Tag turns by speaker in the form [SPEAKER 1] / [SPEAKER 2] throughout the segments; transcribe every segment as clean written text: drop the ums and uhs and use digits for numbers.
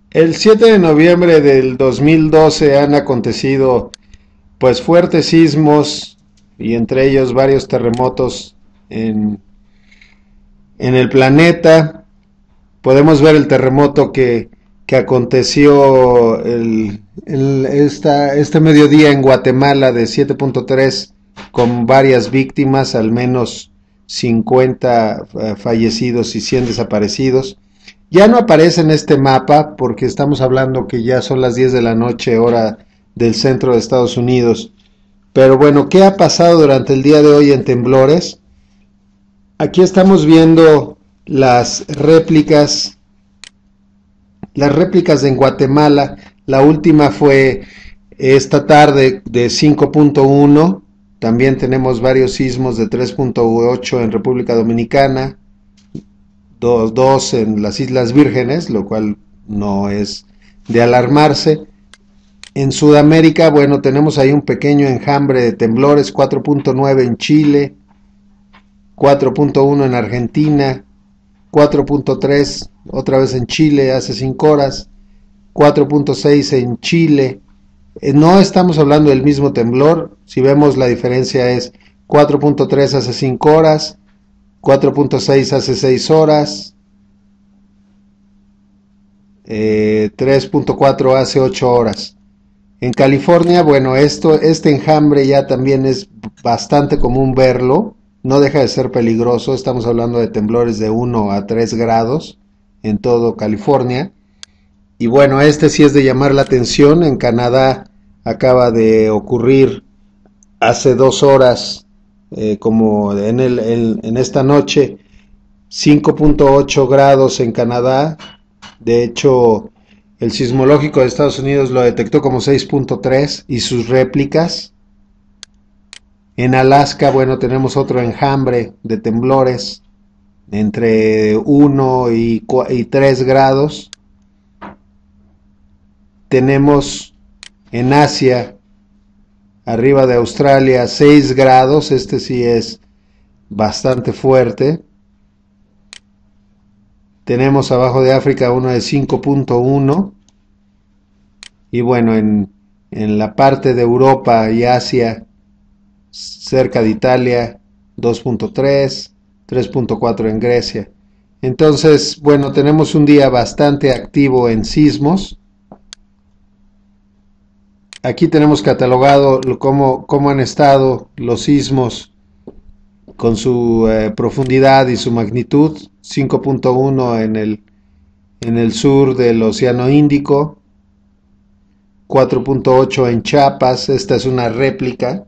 [SPEAKER 1] El 7 de noviembre del 2012 han acontecido pues fuertes sismos y entre ellos varios terremotos en, en el planeta. Podemos ver el terremoto que aconteció este mediodía en Guatemala de 7.3 con varias víctimas, al menos 50 fallecidos y 100 desaparecidos. Ya no aparece en este mapa porque estamos hablando que ya son las 10 de la noche hora del centro de Estados Unidos. Pero bueno, ¿qué ha pasado durante el día de hoy en temblores? Aquí estamos viendo las réplicas en Guatemala. La última fue esta tarde de 5.1. También tenemos varios sismos de 3.8 en República Dominicana, dos en las Islas Vírgenes, lo cual no es de alarmarse. En Sudamérica, bueno, tenemos ahí un pequeño enjambre de temblores, 4.9 en Chile, 4.1 en Argentina, 4.3 otra vez en Chile hace 5 horas, 4.6 en Chile. No estamos hablando del mismo temblor, si vemos la diferencia es 4.3 hace 5 horas, 4.6 hace 6 horas, 3.4 hace 8 horas. En California, bueno, este enjambre ya también es bastante común verlo, no deja de ser peligroso, estamos hablando de temblores de 1 a 3 grados en todo California. Y bueno, este sí es de llamar la atención, en Canadá acaba de ocurrir hace 2 horas, como en esta noche, 5.8 grados en Canadá. De hecho, el sismológico de Estados Unidos lo detectó como 6.3 y sus réplicas. En Alaska, bueno, tenemos otro enjambre de temblores entre 1 y 3 grados. Tenemos en Asia, arriba de Australia, 6 grados. Este sí es bastante fuerte. Tenemos abajo de África uno de 5.1. Y bueno, en la parte de Europa y Asia, cerca de Italia, 2.3, 3.4 en Grecia. Entonces, bueno, tenemos un día bastante activo en sismos. Aquí tenemos catalogado cómo han estado los sismos con su profundidad y su magnitud. 5.1 en el sur del Océano Índico, 4.8 en Chiapas, esta es una réplica.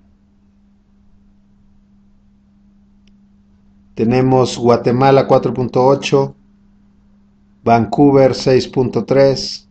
[SPEAKER 1] Tenemos Guatemala 4.8, Vancouver 6.3,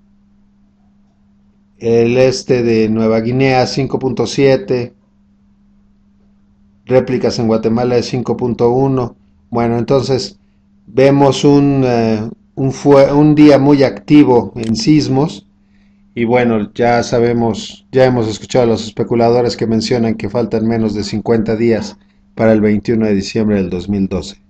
[SPEAKER 1] el este de Nueva Guinea 5.7, réplicas en Guatemala de 5.1. Bueno, entonces vemos un día muy activo en sismos. Y bueno, ya sabemos, ya hemos escuchado a los especuladores que mencionan que faltan menos de 50 días para el 21 de diciembre del 2012.